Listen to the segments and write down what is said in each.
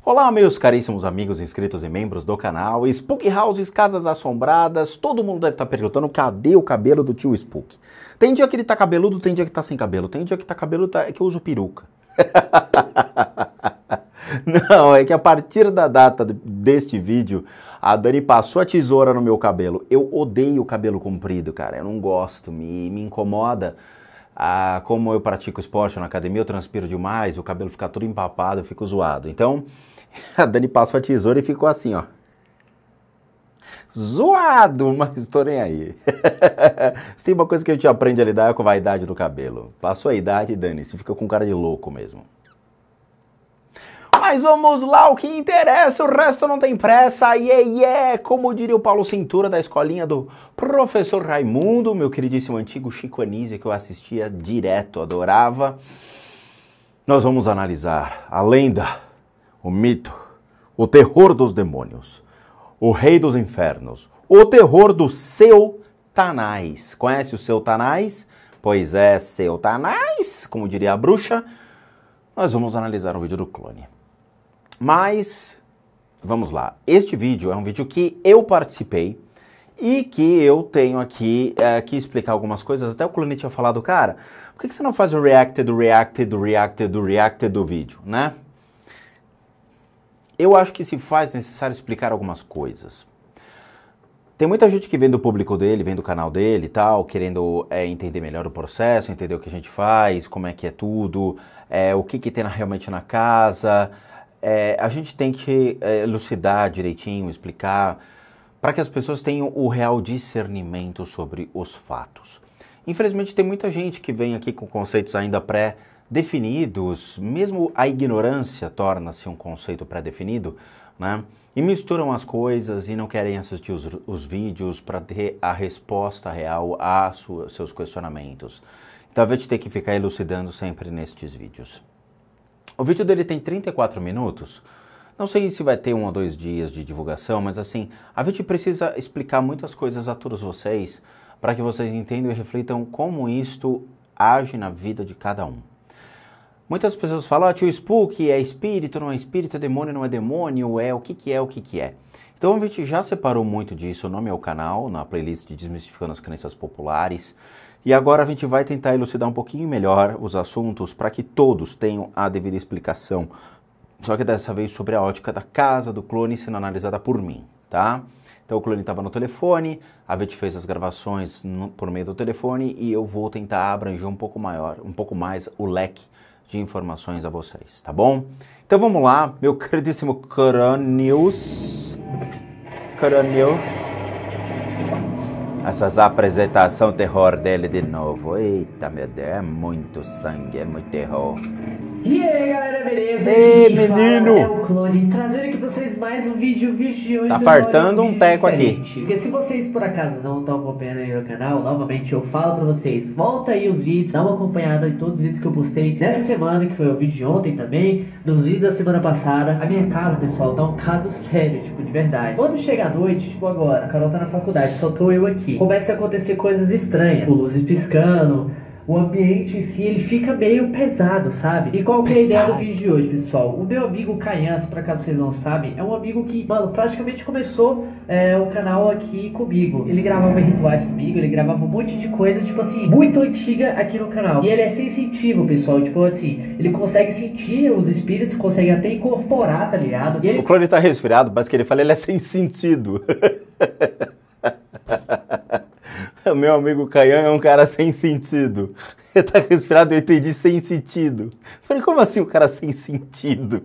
Olá, meus caríssimos amigos, inscritos e membros do canal Spook Houses, Casas Assombradas. Todo mundo deve estar perguntando cadê o cabelo do tio Spook. Tem dia que ele tá cabeludo, tem dia que tá sem cabelo. Tem dia que tá cabeludo é que eu uso peruca. Não, é que a partir da data deste vídeo, a Dani passou a tesoura no meu cabelo. Eu odeio o cabelo comprido, cara. Eu não gosto, me incomoda. Como eu pratico esporte na academia, eu transpiro demais, o cabelo fica todo empapado, eu fico zoado. Então, a Dani passou a tesoura e ficou assim, ó. Zoado, mas estou nem aí. Se tem uma coisa que a gente aprende a lidar é com a vaidade do cabelo. Passou a idade, Dani, você fica com cara de louco mesmo. Mas vamos lá, o que interessa, o resto não tem pressa, como diria o Paulo Cintura da escolinha do professor Raimundo, meu queridíssimo antigo Chico Anísio, que eu assistia direto, adorava. Nós vamos analisar a lenda, o mito, o terror dos demônios, o rei dos infernos, o terror do Seu Tanais. Conhece o Seu Tanais? Pois é, Seu Tanais, como diria a bruxa. Nós vamos analisar um vídeo do clone. Mas, vamos lá, este vídeo é um vídeo que eu participei e que eu tenho aqui que explicar algumas coisas. Até o clone tinha falado, cara, por que você não faz o react do vídeo, né? Eu acho que se faz necessário explicar algumas coisas. Tem muita gente que vem do público dele, vem do canal dele e tal, querendo entender melhor o processo, entender o que a gente faz, como é que é tudo, o que tem realmente na casa. A gente tem que elucidar direitinho, explicar, para que as pessoas tenham o real discernimento sobre os fatos. Infelizmente tem muita gente que vem aqui com conceitos ainda pré-definidos, mesmo a ignorância torna-se um conceito pré-definido, né? E misturam as coisas e não querem assistir os vídeos para ter a resposta real a seus questionamentos. Então a gente tem que ficar elucidando sempre nestes vídeos. O vídeo dele tem 34 minutos, não sei se vai ter 1 ou 2 dias de divulgação, mas assim, a gente precisa explicar muitas coisas a todos vocês, para que vocês entendam e reflitam como isto age na vida de cada um. Muitas pessoas falam, tio Spook, é espírito, não é espírito, é demônio, não é demônio, o que é. Então a gente já separou muito disso no meu canal, na playlist de Desmistificando as Crenças Populares. E agora a gente vai tentar elucidar um pouquinho melhor os assuntos para que todos tenham a devida explicação. Só que dessa vez sobre a ótica da casa do clone sendo analisada por mim, tá? Então o clone estava no telefone, a gente fez as gravações por meio do telefone e eu vou tentar abranger um pouco mais o leque de informações a vocês, tá bom? Então vamos lá, meu queridíssimo crânio. Essas apresentação terror dele de novo. Eita, meu Deus, é muito sangue, é muito terror. E aí, galera, beleza? Ei, menino! É o clone, trazendo aqui pra vocês mais um vídeo de hoje. Tá fartando um teco aqui. Porque se vocês, por acaso, não estão acompanhando aí no canal, novamente eu falo pra vocês, volta aí os vídeos, dá uma acompanhada em todos os vídeos que eu postei nessa semana, que foi o vídeo de ontem também, nos vídeos da semana passada. A minha casa, pessoal, tá um caso sério, tipo, de verdade. Quando chega a noite, tipo agora, a Carol tá na faculdade, só tô eu aqui. Começa a acontecer coisas estranhas, tipo, luzes piscando. O ambiente em si, ele fica meio pesado, sabe? E qual que é a ideia do vídeo de hoje, pessoal? O meu amigo Caian, por acaso vocês não sabem, é um amigo que, mano, praticamente começou o canal aqui comigo. Ele gravava rituais comigo, ele gravava um monte de coisa, tipo assim, muito antiga aqui no canal. E ele é sensitivo, pessoal, tipo assim, ele consegue sentir os espíritos, consegue até incorporar, tá ligado? E ele... O clone tá resfriado, mas que ele fala, ele é sem sentido. O meu amigo Caian é um cara sem sentido. Ele tá respirado, eu entendi sem sentido. Falei, como assim um cara sem sentido?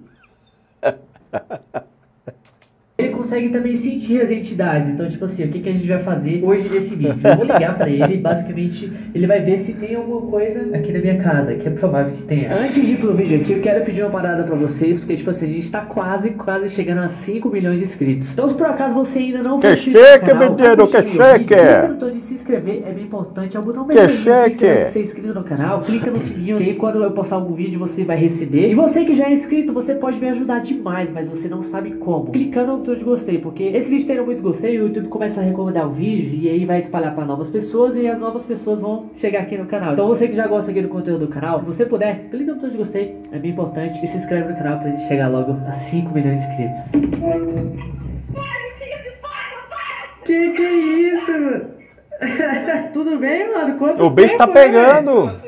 Ele consegue também sentir as entidades. Então, tipo assim, o que a gente vai fazer hoje nesse vídeo? Eu vou ligar pra ele e basicamente ele vai ver se tem alguma coisa aqui na minha casa, que é provável que tenha. Antes de ir pro vídeo aqui, eu quero pedir uma parada pra vocês, porque, tipo assim, a gente tá quase chegando a 5 milhões de inscritos. Então, se por acaso você ainda não for inscrito no canal, menino, que cheque! O botão de se inscrever é bem importante, é o botão bem importante. Se você ser inscrito no canal, clica no sininho, e quando eu postar algum vídeo, você vai receber. E você que já é inscrito, você pode me ajudar demais, mas você não sabe como. Clicando botão de gostei, porque esse vídeo tendo muito gostei, o YouTube começa a recomendar o vídeo e aí vai espalhar para novas pessoas e as novas pessoas vão chegar aqui no canal. Então você que já gosta aqui do conteúdo do canal, se você puder, clica no botão de gostei, é bem importante, e se inscreve no canal pra gente chegar logo a 5 milhões de inscritos. Que é isso, mano? Tudo bem, mano? Quanto O bicho tá tempo, pegando. né?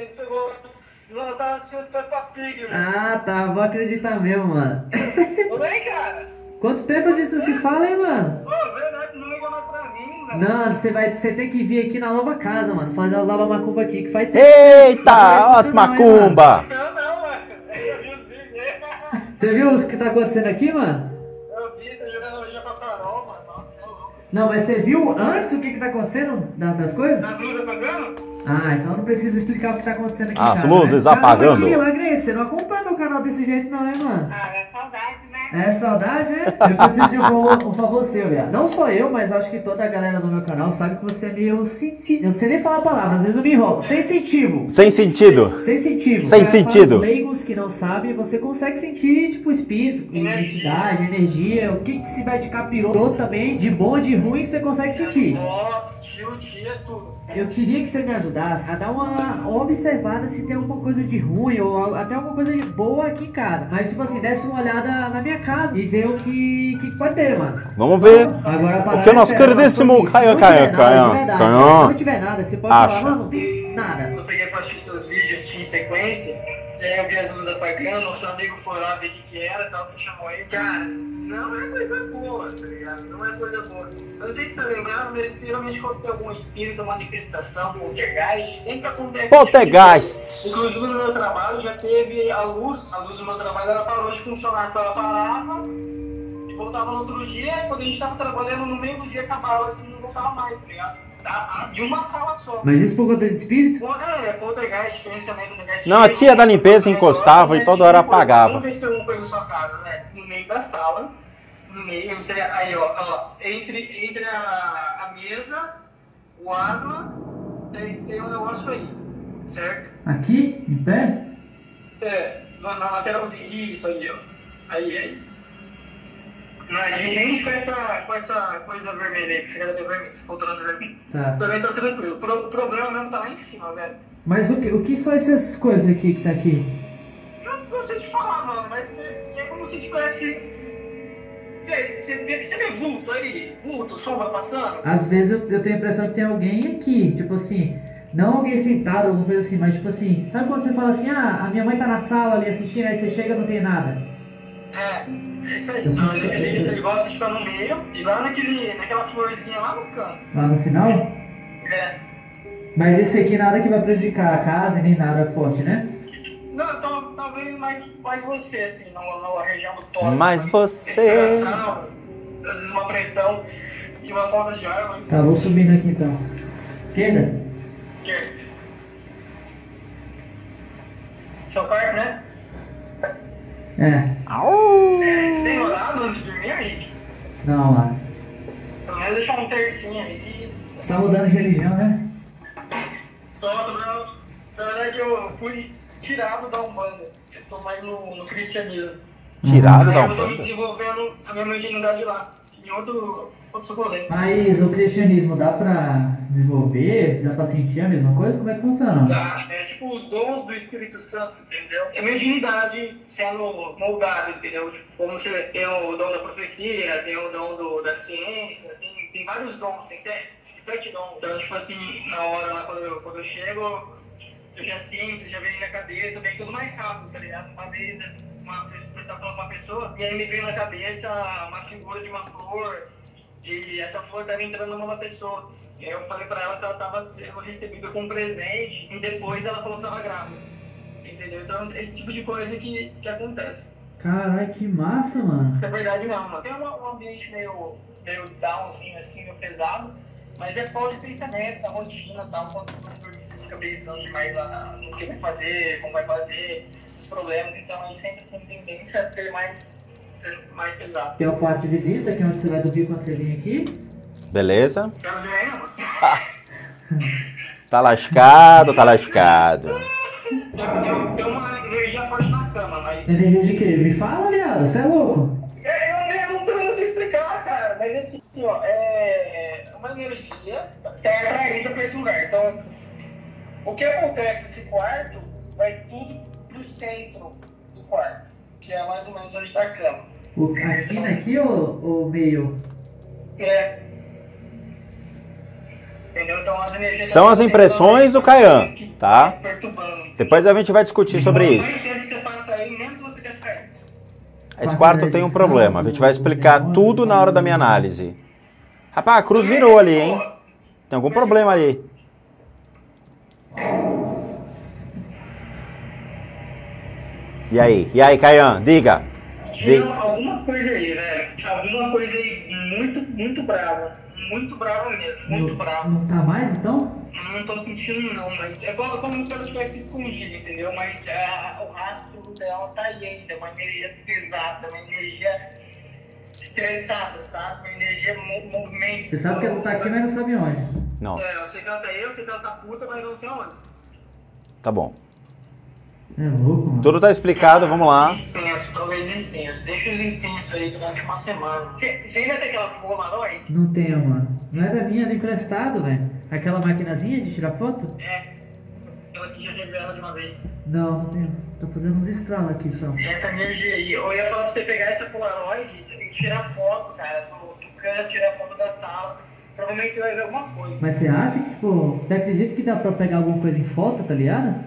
Ah, tá, vou acreditar mesmo, mano. Tudo bem, cara? Quanto tempo a gente não se fala, hein, mano? Pô, verdade, não liga mais pra mim, velho. Não, você tem que vir aqui na nova casa, mano. Fazer as novas macumba aqui, que faz tempo. Eita, Não ó as não, hein, macumba. Não, mano. Eu vi os vídeos. Você viu o que tá acontecendo aqui, mano? Eu vi, você jogando hoje pra Carol, mano. Nossa, é louco. Não, mas você viu antes o que tá acontecendo das coisas? As luzes apagando? Ah, então eu não preciso explicar o que tá acontecendo aqui. As cara, luzes né? Caramba, apagando. que milagre é esse? Você não acompanha meu canal desse jeito não, hein, mano? Ah, é saudade, né? É saudade, é? Eu preciso de um favor seu, viado. Não só eu, mas acho que toda a galera do meu canal sabe que você é meio sensitivo. Eu não sei nem falar a palavra, às vezes eu me enrolo. Sensitivo. Sem sentido. Sensitivo. Sem Para sentido. os leigos que não sabem, você consegue sentir, tipo, espírito, identidade, energia, o que se vai de capiroto também, de bom, de ruim, você consegue sentir. Ó, tio, tia, tudo. Eu queria que você me ajudasse a dar uma observada se tem alguma coisa de ruim ou até alguma coisa de boa aqui em casa. Mas, tipo assim, desse uma olhada na minha casa e ver o que pode ter, mano. Vamos ver. Agora, a parada Porque o nosso é séria, queridíssimo mano. Tipo assim, se não Caio, tiver nada, de verdade, Caio. se não tiver nada, você pode Acha. falar, mano, não tem nada. Eu peguei pra assistir seus vídeos, assisti em sequência. E aí eu vi as luzes apagando, o seu amigo foi lá ver o que era e tal, que você chamou aí. Cara, não é coisa boa, tá ligado? Não é coisa boa. Eu não sei se você tá lembrando, mas geralmente quando tem algum espírito, manifestação, poltergeist, sempre acontece. Poltergeist. Inclusive no meu trabalho já teve a luz do meu trabalho, ela parou de funcionar, então ela parava e voltava no outro dia, e quando a gente tava trabalhando no meio do dia acabava assim, não voltava mais, tá ligado? De uma sala só. Mas isso por conta de espírito? Poltergeist, gerenciamento negativo. Não, a tia da limpeza encostava e toda hora apagava. Vamos ver se tem alguma coisa na sua casa, né? No meio da sala, no meio, aí ó, entre a mesa, o asma, tem um negócio aí, certo? Aqui? Em pé? É, na lateralzinha, isso aí, ó. Aí. Não é de gente com essa coisa vermelha aí, que você quer ver vermelho, esse poltrona vermelho. Tá. Também tá tranquilo. O problema mesmo tá lá em cima, velho. Mas o que são essas coisas aqui que tá aqui? Eu não sei te falar, mano, mas é como se tivesse. Você vê vulto aí? Vulto, sombra passando? Às vezes eu tenho a impressão que tem alguém aqui, tipo assim, não alguém sentado, alguma coisa assim, mas tipo assim, sabe quando você fala assim, ah, a minha mãe tá na sala ali assistindo, aí você chega e não tem nada? É isso aí. Eu Então, senti- ele gosta de estar no meio e lá naquela florzinha lá no canto. Lá no final? É. Mas esse aqui nada que vai prejudicar a casa e nem nada forte, né? Não, então, talvez mais você, assim, na região do tórax. Mais você. Respiração, às vezes uma pressão e uma falta de ar, mas... Tá, vou subindo aqui então. Esquerda? Seu quarto, né? É. Você tem orado antes de dormir, Henrique? Não, mano. Pelo menos deixar um tercinho ali. Você tá mudando de religião, né? Na verdade, eu fui tirado da Umbanda. Eu tô mais no cristianismo. Tirado da Aí eu tô me Umbanda. desenvolvendo a minha mediunidade lá. Em outro rolê. Mas o cristianismo dá pra desenvolver? Dá pra sentir a mesma coisa? Como é que funciona? É tipo os dons do Espírito Santo, entendeu? É mediunidade sendo moldada, entendeu? Tipo, como você tem o dom da profecia, tem o dom da ciência, tem vários dons, tem sete dons. Então, tipo assim, na hora lá quando eu chego, eu já sinto, já vem na minha cabeça, vem tudo mais rápido, tá ligado? Uma vez eu tá falando com uma pessoa, e aí me veio na cabeça uma figura de uma flor, e essa flor estava entrando numa pessoa. E aí eu falei pra ela que ela estava sendo recebida com um presente, e depois ela falou que estava grávida. Entendeu? Então, esse tipo de coisa que acontece. Caralho, que massa, mano. Isso é verdade mesmo, mano. Tem um ambiente meio downzinho, assim, meio pesado, mas é pós-pensamento, da rotina e tal. Quando você vai dormir, você fica pensando demais lá no que vai fazer, como vai fazer, os problemas. Então, aí sempre tem tendência a ter mais pesado. Tem o quarto de visita, que é onde você vai dormir quando você vir aqui. Beleza? Quero ver aí, mano. Tá lascado, tá lascado. Tem uma energia forte na cama, mas... Energia de quê? Me fala, viado, você é louco. Eu também não sei explicar, assim, ó, é uma energia que é atraída para esse lugar. Então, o que acontece nesse quarto vai tudo pro centro do quarto, que é mais ou menos onde está a cama. Aqui ou meio? É. Entendeu? Então, as energias São as impressões do Kayan, tá? Perturbando. Depois a gente vai discutir sobre Quanto mais isso. tempo você passa aí, menos você quer ficar aí. Esse quarto tem um problema. A gente vai explicar tudo na hora da minha análise. Rapaz, a cruz virou ali, hein? Tem algum problema ali. E aí, Kayan, diga. Tinha alguma coisa aí, velho. Alguma coisa aí muito, muito brava. Muito brava mesmo, muito brava. Não tá mais, então? Não tô sentindo não, mas é como se ela tivesse escondido, entendeu? Mas o rastro dela tá aí ainda, uma energia pesada, uma energia estressada, sabe? Uma energia movimento. Você sabe que ela tá aqui, mas não sabe onde. Nossa, Eu sei que ela tá aí, eu sei que ela tá puta, mas eu não sei onde. tá bom. Você é louco, mano. Tudo tá explicado, vamos lá. Incenso, talvez incenso. Deixa os incensos aí durante uma semana. Você ainda tem aquela Polaroid? Não tenho, mano. Não era minha, era emprestado, velho. Aquela maquinazinha de tirar foto? É. Aquela que já revela de uma vez. Não tenho. Tô fazendo uns estralos aqui só. Essa energia aí. Eu ia falar pra você pegar essa Polaroid e tirar foto, cara, do canto, tirar foto da sala. Provavelmente você vai ver alguma coisa. Mas você acha que, tipo, você acredita que dá pra pegar alguma coisa em foto, tá ligado?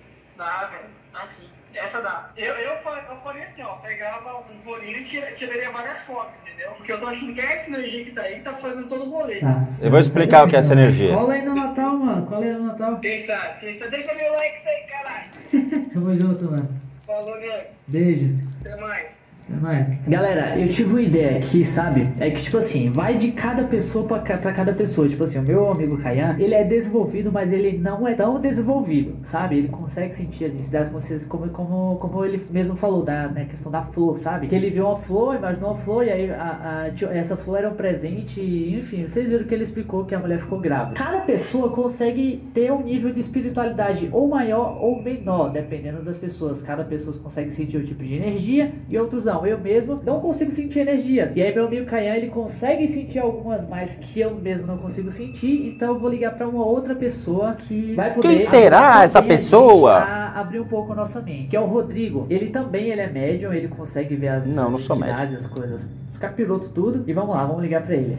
Dá, velho. Assim. Essa dá. Eu faria assim, ó. Pegava um rolinho e tiraria várias fotos, entendeu? Porque eu tô achando que é essa energia que tá aí que tá fazendo todo o rolê. Tá. Eu vou explicar o que é essa energia. Cola aí no Natal, mano. Cola aí no Natal. Quem sabe? Deixa meu like aí, caralho. Tamo junto, mano. Falou, nego. Beijo. Até mais. Até mais. Galera, eu tive uma ideia aqui, sabe? É que, tipo assim, vai de cada pessoa pra cada pessoa. Tipo assim, o meu amigo Kayan, ele é desenvolvido, mas ele não é tão desenvolvido, sabe? Ele consegue sentir as necessidades, como ele mesmo falou, da questão da flor, sabe? Que ele viu uma flor, imaginou uma flor, e aí essa flor era um presente, enfim, vocês viram que ele explicou que a mulher ficou grávida. Cada pessoa consegue ter um nível de espiritualidade ou maior ou menor, dependendo das pessoas. Cada pessoa consegue sentir o tipo de energia e outros não. Eu mesmo não consigo sentir energias. E aí meu amigo Kayan, ele consegue sentir algumas mais que eu mesmo não consigo sentir. Então eu vou ligar pra uma outra pessoa que vai poder... Quem será essa pessoa? A abrir um pouco a nossa mente. Que é o Rodrigo. Ele é médium, ele consegue ver as Não sou médium. as coisas, os capirotos, tudo. E vamos lá, vamos ligar pra ele.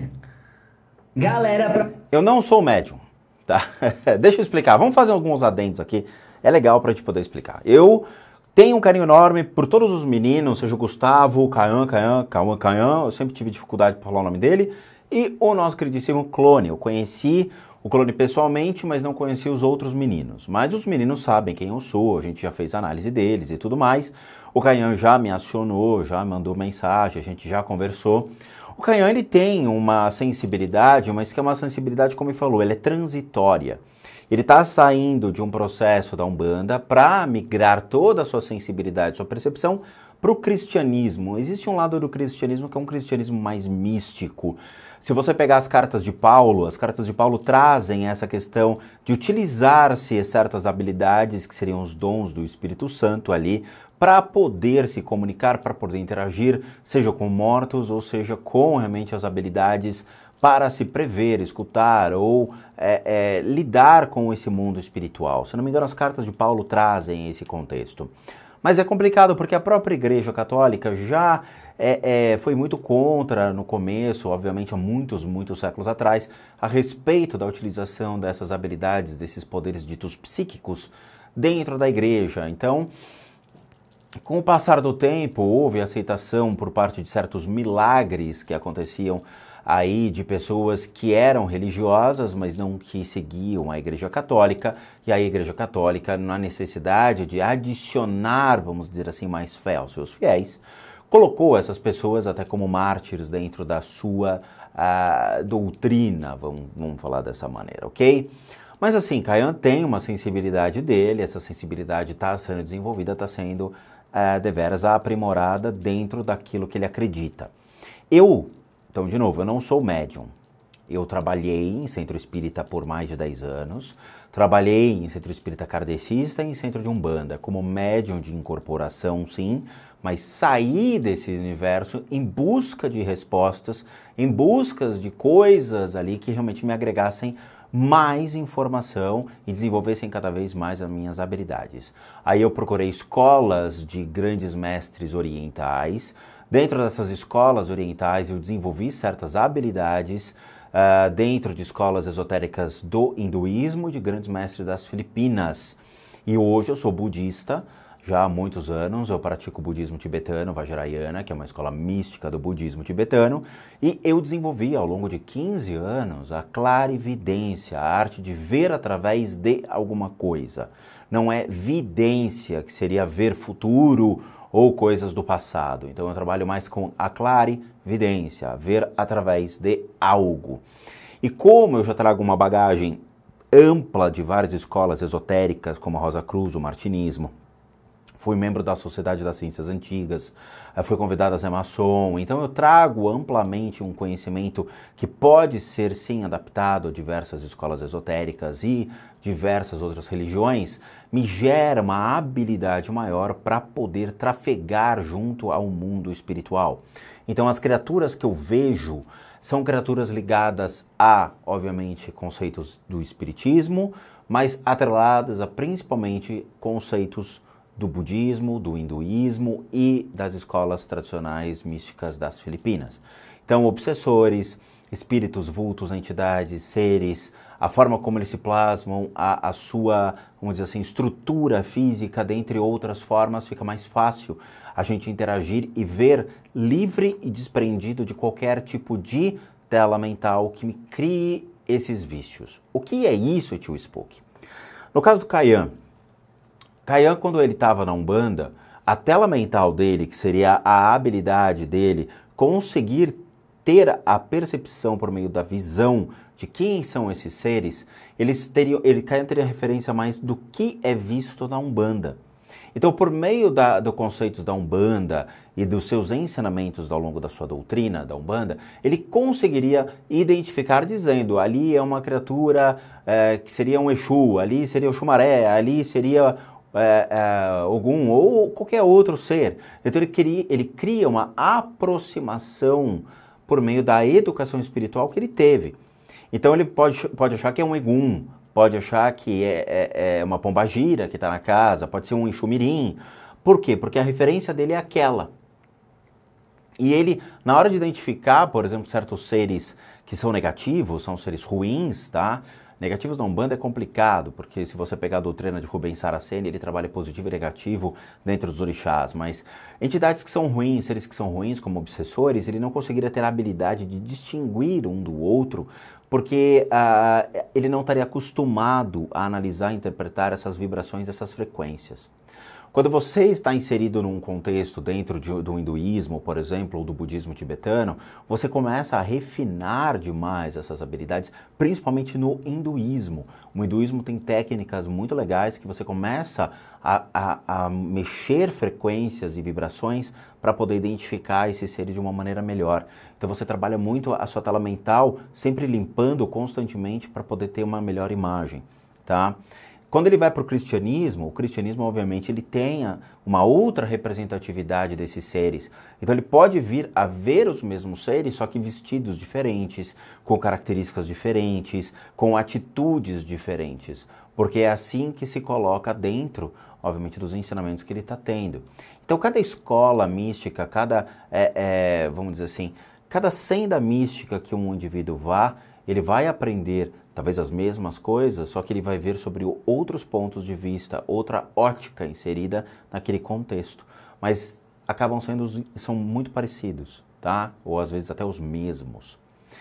Galera, Eu não sou médium, tá? Deixa eu explicar. Vamos fazer alguns adendos aqui. É legal pra gente poder explicar. Eu tenho um carinho enorme por todos os meninos, seja o Gustavo, o Kayan, eu sempre tive dificuldade para falar o nome dele, e o nosso queridíssimo Clone. Eu conheci o Clone pessoalmente, mas não conheci os outros meninos. Mas os meninos sabem quem eu sou, a gente já fez análise deles e tudo mais. O Kayan já me acionou, já mandou mensagem, a gente já conversou. O Kayan, ele tem uma sensibilidade, mas que é uma sensibilidade, como ele falou, ela é transitória. Ele está saindo de um processo da Umbanda para migrar toda a sua sensibilidade, sua percepção para o cristianismo. Existe um lado do cristianismo que é um cristianismo mais místico. Se você pegar as cartas de Paulo trazem essa questão de utilizar-se certas habilidades, que seriam os dons do Espírito Santo ali, para poder se comunicar, para poder interagir, seja com mortos ou seja com realmente as habilidades para se prever, escutar ou lidar com esse mundo espiritual. Se não me engano, as cartas de Paulo trazem esse contexto. Mas é complicado porque a própria Igreja Católica já foi muito contra no começo, obviamente há muitos séculos atrás, a respeito da utilização dessas habilidades, desses poderes ditos psíquicos dentro da Igreja. Então, com o passar do tempo, houve aceitação por parte de certos milagres que aconteciam aí de pessoas que eram religiosas, mas não que seguiam a Igreja Católica, e a Igreja Católica, na necessidade de adicionar, vamos dizer assim, mais fé aos seus fiéis, colocou essas pessoas até como mártires dentro da sua doutrina, vamos falar dessa maneira, ok? Mas assim, Kayan tem uma sensibilidade dele, essa sensibilidade está sendo desenvolvida, está sendo deveras aprimorada dentro daquilo que ele acredita. Então, de novo, eu não sou médium. Eu trabalhei em centro espírita por mais de 10 anos, trabalhei em centro espírita kardecista e em centro de Umbanda, como médium de incorporação, sim, mas saí desse universo em busca de respostas, em busca de coisas ali que realmente me agregassem mais informação e desenvolvessem cada vez mais as minhas habilidades. Aí eu procurei escolas de grandes mestres orientais. Dentro dessas escolas orientais eu desenvolvi certas habilidades dentro de escolas esotéricas do hinduísmo, de grandes mestres das Filipinas. E hoje eu sou budista. Já há muitos anos eu pratico o budismo tibetano, Vajrayana, que é uma escola mística do budismo tibetano, e eu desenvolvi ao longo de 15 anos a clarividência, a arte de ver através de alguma coisa. Não é vidência, que seria ver futuro ou coisas do passado. Então eu trabalho mais com a clarividência, ver através de algo. E como eu já trago uma bagagem ampla de várias escolas esotéricas, como a Rosa Cruz, o Martinismo, fui membro da Sociedade das Ciências Antigas, fui convidado a ser maçom, então eu trago amplamente um conhecimento que pode ser sim adaptado a diversas escolas esotéricas e diversas outras religiões, me gera uma habilidade maior para poder trafegar junto ao mundo espiritual. Então as criaturas que eu vejo são criaturas ligadas a, obviamente, conceitos do espiritismo, mas atreladas a principalmente conceitos do budismo, do hinduísmo e das escolas tradicionais místicas das Filipinas. Então, obsessores, espíritos, vultos, entidades, seres, a forma como eles se plasmam, a sua, vamos dizer assim, estrutura física, dentre outras formas, fica mais fácil a gente interagir e ver livre e desprendido de qualquer tipo de tela mental que me crie esses vícios. O que é isso, tio Spook? No caso do Kayan, quando ele estava na Umbanda, a tela mental dele, que seria a habilidade dele, conseguir ter a percepção por meio da visão de quem são esses seres, Kayan teria referência mais do que é visto na Umbanda. Então, por meio do conceito da Umbanda e dos seus ensinamentos ao longo da sua doutrina da Umbanda, ele conseguiria identificar dizendo, ali é uma criatura que seria um Exu, ali seria o Xumaré, ali seria Ogum ou qualquer outro ser. Então ele cria uma aproximação por meio da educação espiritual que ele teve. Então ele pode achar que é um Egum, pode achar que é uma pombagira que está na casa, pode ser um Exumirim. Por quê? Porque a referência dele é aquela. E ele, na hora de identificar, por exemplo, certos seres que são negativos, são seres ruins, tá? Negativos na Umbanda é complicado, porque se você pegar a doutrina de Rubens Saraceni, ele trabalha positivo e negativo dentro dos orixás, mas entidades que são ruins, seres que são ruins, como obsessores, ele não conseguiria ter a habilidade de distinguir um do outro, porque ele não estaria acostumado a analisar e interpretar essas vibrações, essas frequências. Quando você está inserido num contexto dentro do hinduísmo, por exemplo, ou do budismo tibetano, você começa a refinar demais essas habilidades, principalmente no hinduísmo. O hinduísmo tem técnicas muito legais que você começa a mexer frequências e vibrações para poder identificar esses seres de uma maneira melhor. Então você trabalha muito a sua tela mental, sempre limpando constantemente para poder ter uma melhor imagem, tá? Quando ele vai para o cristianismo, obviamente ele tem uma outra representatividade desses seres. Então ele pode vir a ver os mesmos seres, só que vestidos diferentes, com características diferentes, com atitudes diferentes. Porque é assim que se coloca dentro, obviamente, dos ensinamentos que ele está tendo. Então cada escola mística, vamos dizer assim, cada senda mística que um indivíduo vá, ele vai aprender talvez as mesmas coisas, só que ele vai ver sobre outros pontos de vista, outra ótica inserida naquele contexto. Mas são muito parecidos, tá? Ou às vezes até os mesmos.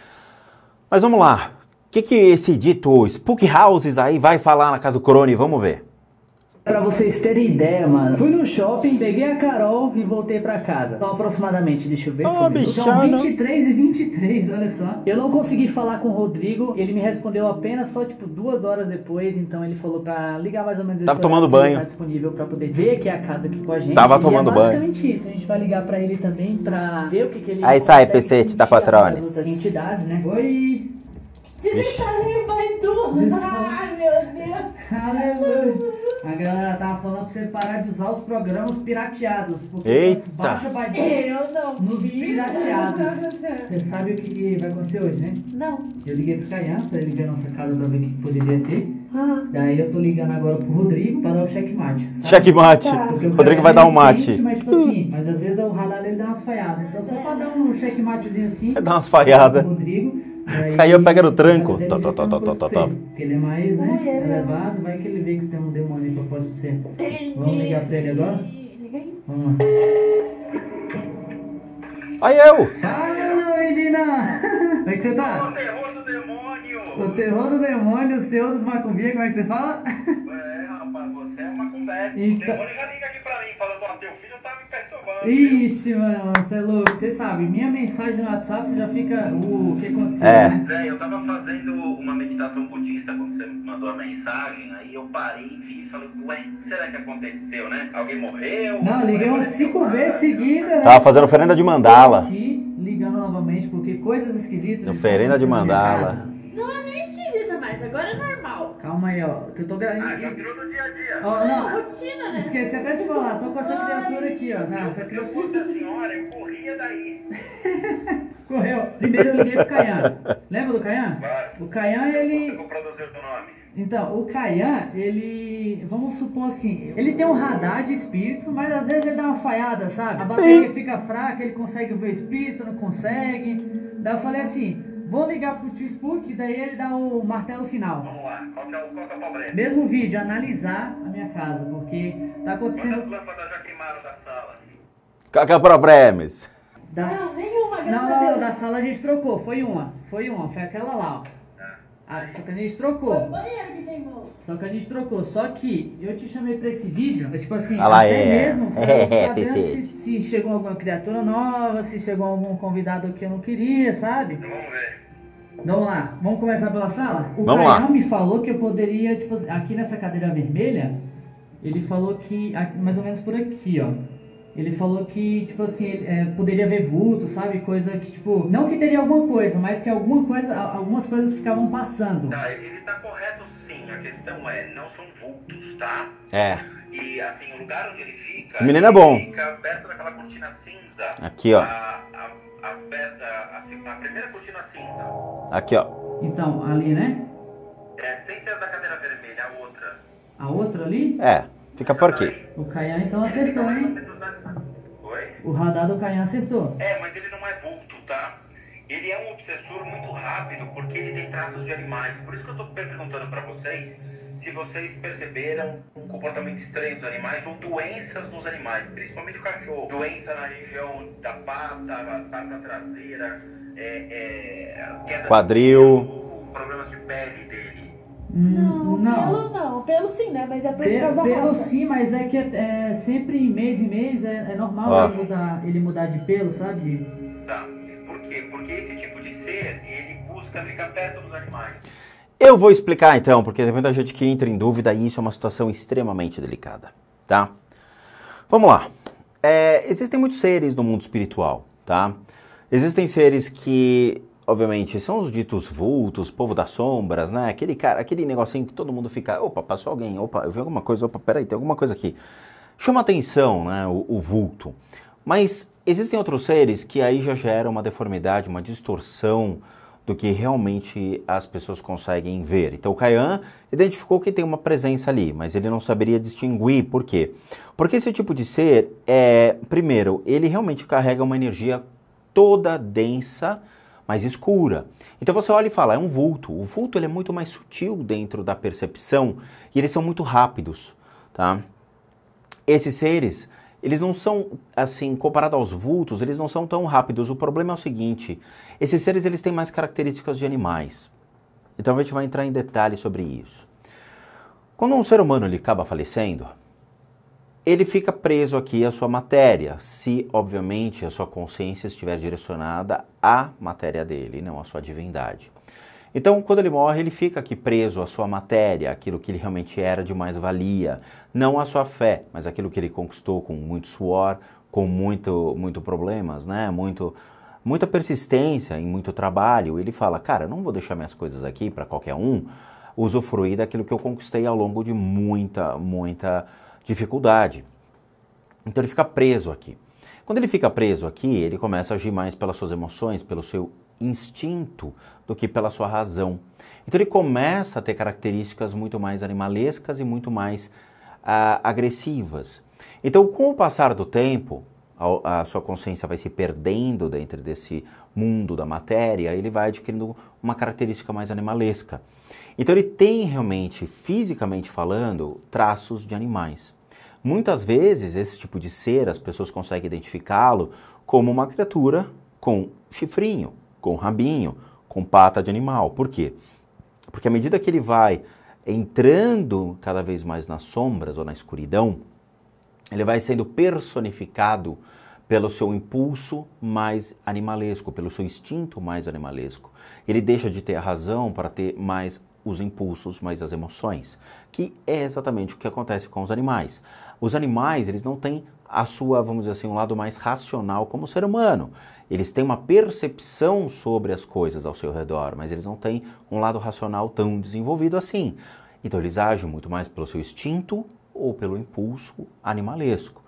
Mas vamos lá. O que esse dito Spook Houses aí vai falar na casa do Crone? Vamos ver. Pra vocês terem ideia, mano, fui no shopping, peguei a Carol e voltei pra casa. Então, aproximadamente, deixa eu ver. São 23 e 23, olha só. Eu não consegui falar com o Rodrigo, ele me respondeu apenas só, 2 horas depois. Então, ele falou pra ligar mais ou menos. Tava tomando banho. Tá disponível pra poder ver que é a casa aqui com a gente. Tava tomando banho. Basicamente isso, a gente vai ligar pra ele também pra ver o que ele... Aí sai, PC, da patrones. Das entidades, né? Oi... Desinstalei mais tudo. Ai, meu Deus. Aleluia. A galera tava falando pra você parar de usar os programas pirateados. Porque Eita. só baixa baixo Eu não nos vi. pirateados. Você sabe o que vai acontecer hoje, né? Não. Eu liguei pro Caian pra ele ver a nossa casa pra ver o que poderia ter. Ah, Daí eu tô ligando agora pro Rodrigo pra dar o checkmate. sabe? Checkmate. Tá. Porque o Rodrigo cara vai é dar um recente, mate. Mas tipo assim, mas às vezes o radar dele dá umas falhadas. Então só pra dar um checkmatezinho assim. Vai dar umas falhadas. pro Rodrigo. Caiu, pega no tranco. Ele Tó, tó, tó, tó, tó, tó, tó. Porque ele é mais, né, Ui, ele é elevado, vai que ele vê que você tem um demônio aí propósito pra você. tem Vamos ligar pra ele agora? Liga aí. Vamos lá. Aí eu. Fala, menina! Como é que você tá? O terror do demônio! O terror do demônio, o senhor dos macumbia, como é que você fala? É, rapaz, você é uma conversa. Eita. O demônio já liga aqui pra mim, falando, ó, teu filho tá me perturbando. viu? Ixi, mano, você é louco. Você sabe, minha mensagem no WhatsApp, você já fica, o que aconteceu? É. né? Zé, eu tava fazendo uma meditação budista quando você me mandou a mensagem, aí eu parei e vi e falei, ué, o que será que aconteceu, né? Alguém morreu? Não, eu liguei umas 5 vezes seguidas, né? Tava fazendo oferenda de mandala. Aqui, ligando novamente, porque coisas esquisitas... Oferenda de estão acontecendo na minha mandala. casa. Não é nem esquisita mais, agora é normal. Calma aí, ó, que eu tô Ah, já gravando... virou do dia a dia. Ó, É não, rotina, né? esqueci até de falar, tô com essa criatura aqui, ó. Não, essa Se eu criatura fosse a senhora, eu corria daí. correu. Primeiro eu liguei pro Caian. Lembra do Caian? Vai. O Caian, Você ele... vou produzir o teu nome. Então, o Caian, ele... Vamos supor assim, ele tem um radar de espírito, mas às vezes ele dá uma falhada, sabe? A bateria fica fraca, ele consegue ver o espírito, não consegue. Daí eu falei assim, vou ligar pro tio Spook, daí ele dá o martelo final. Vamos lá, qual que é o problema? Mesmo vídeo, analisar a minha casa, porque tá Quantas acontecendo... lâmpadas já queimaram da sala? Qual que é o problemas? Da... Não, nenhuma, graças Não, a não, Deus. da sala a gente trocou, foi aquela lá, ó. Ah, só que a gente trocou. Foi o banheiro que queimou. Só que a gente trocou. Só que eu te chamei pra esse vídeo, tipo assim, Ah lá, até é. mesmo pra É, eu saber PC. se chegou alguma criatura nova, se chegou algum convidado que eu não queria, sabe? Então vamos ver. Vamos lá, vamos começar pela sala? O Vamos Caian lá. me falou que eu poderia, tipo, aqui nessa cadeira vermelha, ele falou que, mais ou menos por aqui, ó. Ele falou que, tipo assim, poderia ver vulto, sabe? Coisa que, tipo, não que teria alguma coisa, mas que algumas coisas ficavam passando. Tá, ele tá correto sim, a questão é, não são vultos, tá? É. E assim, o lugar onde ele fica... Esse menino é bom. Ele fica perto daquela cortina cinza. Aqui, ó. A primeira cortina cinza. Aqui, ó. Então, ali, né? Sem ser a da cadeira vermelha, a outra. A outra ali, É. Fica por aqui. o Caian então acertou, hein? Oi? O radar do Caian acertou. Mas ele não é vulto, tá? Ele é um obsessor muito rápido porque ele tem traços de animais. Por isso que eu tô perguntando pra vocês se vocês perceberam um comportamento estranho dos animais ou doenças nos animais, principalmente o cachorro. Doença na região da pata traseira, queda Quadril. do pelo, problemas de pele dele. Não, não. pelo não. Pelo sim, né? Mas é por causa da Pelo raça. sim, mas é que sempre mês em mês é normal Ó. ele mudar de pelo, sabe? Tá. Por quê? Porque esse tipo de ser, ele busca ficar perto dos animais. Eu vou explicar então, porque tem muita gente que entra em dúvida e isso é uma situação extremamente delicada, tá? Vamos lá. Existem muitos seres no mundo espiritual, tá? Existem seres que, obviamente, são os ditos vultos, povo das sombras, né? Aquele negocinho que todo mundo fica, opa, passou alguém, opa, eu vi alguma coisa, opa, peraí, tem alguma coisa aqui. Chama atenção, né, o vulto. Mas existem outros seres que aí já geram uma deformidade, uma distorção do que realmente as pessoas conseguem ver. Então o Caian identificou que tem uma presença ali, mas ele não saberia distinguir. Por quê? Porque esse tipo de ser, primeiro, ele realmente carrega uma energia toda densa, mais escura. Então você olha e fala, é um vulto. O vulto ele é muito mais sutil dentro da percepção e eles são muito rápidos, tá? Esses seres, eles não são, assim, comparado aos vultos, eles não são tão rápidos. O problema é o seguinte, esses seres eles têm mais características de animais. Então a gente vai entrar em detalhes sobre isso. Quando um ser humano ele acaba falecendo, ele fica preso aqui à sua matéria, se, obviamente, a sua consciência estiver direcionada à matéria dele, não à sua divindade. Então, quando ele morre, ele fica aqui preso à sua matéria, aquilo que ele realmente era de mais valia, não à sua fé, mas aquilo que ele conquistou com muito suor, com muito problemas, né? muita persistência, em muito trabalho, ele fala, cara, eu não vou deixar minhas coisas aqui para qualquer um usufruir daquilo que eu conquistei ao longo de muita dificuldade. Então ele fica preso aqui. Quando ele fica preso aqui, ele começa a agir mais pelas suas emoções, pelo seu instinto, do que pela sua razão. Então ele começa a ter características muito mais animalescas e muito mais agressivas. Então, com o passar do tempo, a sua consciência vai se perdendo dentro desse mundo da matéria, ele vai adquirindo uma característica mais animalesca. Então ele tem realmente, fisicamente falando, traços de animais. Muitas vezes, esse tipo de ser, as pessoas conseguem identificá-lo como uma criatura com chifrinho, com rabinho, com pata de animal. Por quê? Porque à medida que ele vai entrando cada vez mais nas sombras ou na escuridão, ele vai sendo personificado pelo seu impulso mais animalesco, pelo seu instinto mais animalesco. Ele deixa de ter a razão para ter mais os impulsos, mais as emoções, que é exatamente o que acontece com os animais. Os animais, eles não têm a sua, vamos dizer assim, um lado mais racional como o ser humano. Eles têm uma percepção sobre as coisas ao seu redor, mas eles não têm um lado racional tão desenvolvido assim. Então eles agem muito mais pelo seu instinto ou pelo impulso animalesco.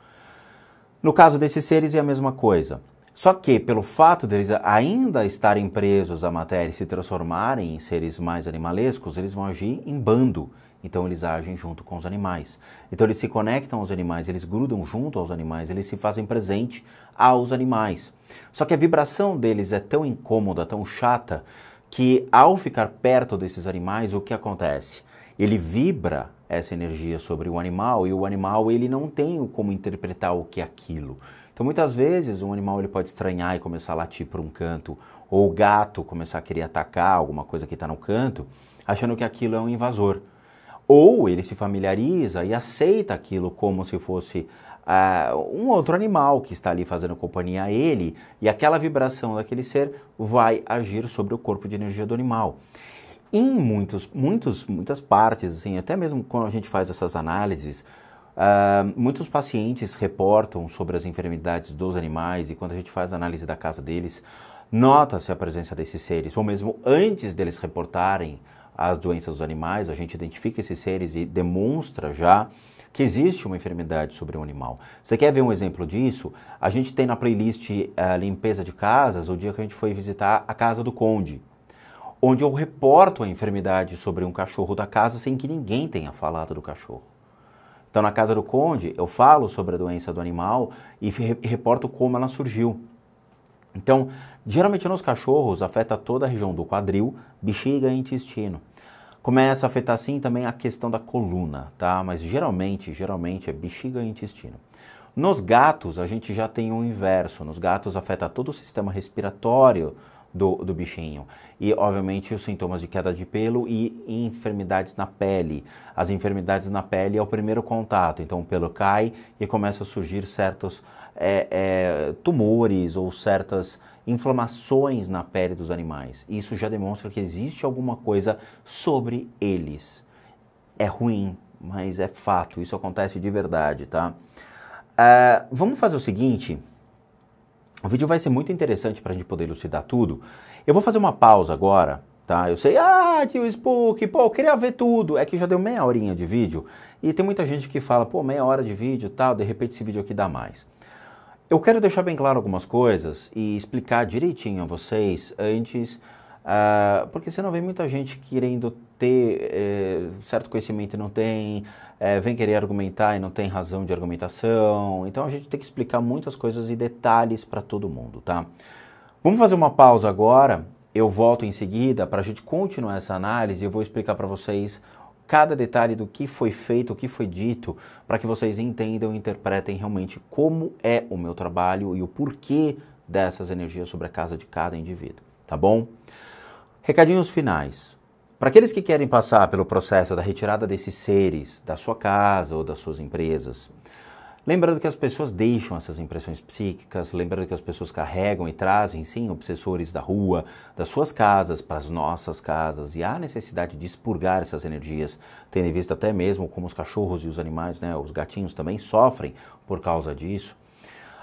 No caso desses seres é a mesma coisa. Só que pelo fato deles ainda estarem presos à matéria e se transformarem em seres mais animalescos, eles vão agir em bando. Então eles agem junto com os animais. Então eles se conectam aos animais, eles grudam junto aos animais, eles se fazem presente aos animais. Só que a vibração deles é tão incômoda, tão chata, que ao ficar perto desses animais, o que acontece? Ele vibra essa energia sobre o animal e o animal ele não tem como interpretar o que é aquilo. Então muitas vezes um animal ele pode estranhar e começar a latir para um canto, ou o gato começar a querer atacar alguma coisa que está no canto, achando que aquilo é um invasor. Ou ele se familiariza e aceita aquilo como se fosse um outro animal que está ali fazendo companhia a ele, e aquela vibração daquele ser vai agir sobre o corpo de energia do animal. Em muitas partes, assim, até mesmo quando a gente faz essas análises, muitos pacientes reportam sobre as enfermidades dos animais, e quando a gente faz a análise da casa deles, nota-se a presença desses seres, ou mesmo antes deles reportarem as doenças dos animais, a gente identifica esses seres e demonstra já que existe uma enfermidade sobre um animal. Você quer ver um exemplo disso? A gente tem na playlist Limpeza de Casas, o dia que a gente foi visitar a casa do Conde, onde eu reporto a enfermidade sobre um cachorro da casa sem que ninguém tenha falado do cachorro. Então, na casa do Conde, eu falo sobre a doença do animal e reporto como ela surgiu. Então, geralmente nos cachorros afeta toda a região do quadril, bexiga e intestino. Começa a afetar sim também a questão da coluna, tá? Mas geralmente é bexiga e intestino. Nos gatos, a gente já tem o inverso. Nos gatos afeta todo o sistema respiratório do bichinho. E, obviamente, os sintomas de queda de pelo e enfermidades na pele. As enfermidades na pele é o primeiro contato. Então, o pelo cai e começa a surgir certos tumores ou certas inflamações na pele dos animais. Isso já demonstra que existe alguma coisa sobre eles. É ruim, mas é fato. Isso acontece de verdade, tá? Vamos fazer o seguinte. O vídeo vai ser muito interessante para a gente poder elucidar tudo. Eu vou fazer uma pausa agora, tá? Eu sei, tio Spook, pô, eu queria ver tudo. É que já deu meia horinha de vídeo e tem muita gente que fala, pô, meia hora de vídeo e tal, de repente esse vídeo aqui dá mais. Eu quero deixar bem claro algumas coisas e explicar direitinho a vocês antes, porque senão vem muita gente querendo ter certo conhecimento e não tem, vem querer argumentar e não tem razão de argumentação. Então a gente tem que explicar muitas coisas e detalhes para todo mundo, tá? Vamos fazer uma pausa agora, eu volto em seguida para a gente continuar essa análise e eu vou explicar para vocês cada detalhe do que foi feito, o que foi dito, para que vocês entendam e interpretem realmente como é o meu trabalho e o porquê dessas energias sobre a casa de cada indivíduo, tá bom? Recadinhos finais. Para aqueles que querem passar pelo processo da retirada desses seres da sua casa ou das suas empresas, lembrando que as pessoas deixam essas impressões psíquicas, lembrando que as pessoas carregam e trazem, sim, obsessores da rua, das suas casas para as nossas casas, e há necessidade de expurgar essas energias, tendo em vista até mesmo como os cachorros e os animais, né, os gatinhos também sofrem por causa disso.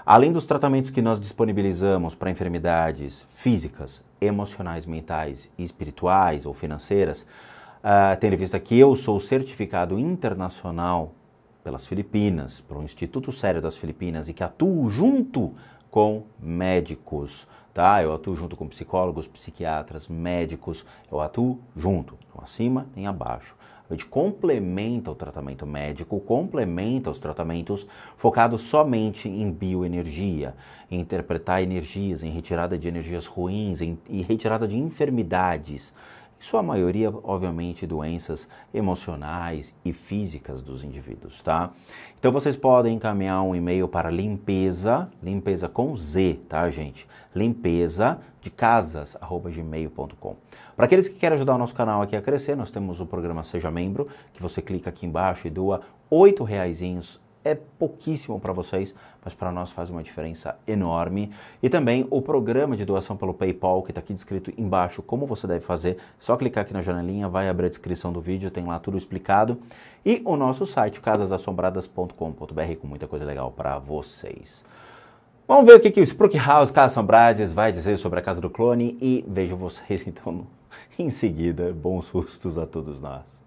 Além dos tratamentos que nós disponibilizamos para enfermidades físicas, emocionais, mentais, espirituais ou financeiras, tendo em vista que eu sou certificado internacional pelas Filipinas, pelo Instituto Sério das Filipinas, e que atuo junto com médicos, tá? Eu atuo junto com psicólogos, psiquiatras, médicos, eu atuo junto, não acima nem abaixo. A gente complementa o tratamento médico, complementa os tratamentos focados somente em bioenergia, em interpretar energias, em retirada de energias ruins, em retirada de enfermidades. Em sua maioria, obviamente, doenças emocionais e físicas dos indivíduos, tá? Então vocês podem encaminhar um e-mail para limpeza com Z, tá, gente? Limpeza de casas@gmail.com. Para aqueles que querem ajudar o nosso canal aqui a crescer, nós temos o programa Seja Membro, que você clica aqui embaixo e doa R$8. É pouquíssimo para vocês, mas para nós faz uma diferença enorme. E também o programa de doação pelo PayPal, que está aqui descrito embaixo como você deve fazer. Só clicar aqui na janelinha, vai abrir a descrição do vídeo, tem lá tudo explicado. E o nosso site, casasassombradas.com.br, com muita coisa legal para vocês. Vamos ver o que o Spruck House Casas Assombradas vai dizer sobre a Casa do Clone e vejo vocês então em seguida. Bons sustos a todos nós.